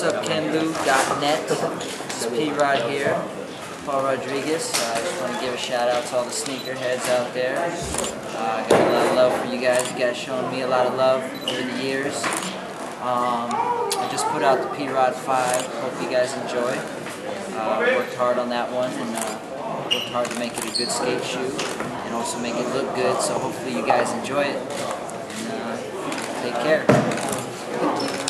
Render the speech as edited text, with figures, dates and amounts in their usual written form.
www.kenlu.net. This is P-Rod here, Paul Rodriguez. I just want to give a shout out to all the sneakerheads out there. I got a lot of love for you guys. You guys showing me a lot of love over the years. I just put out the P-Rod 5. Hope you guys enjoy. Worked hard on that one and worked hard to make it a good skate shoe and also make it look good. So hopefully you guys enjoy it. And, take care.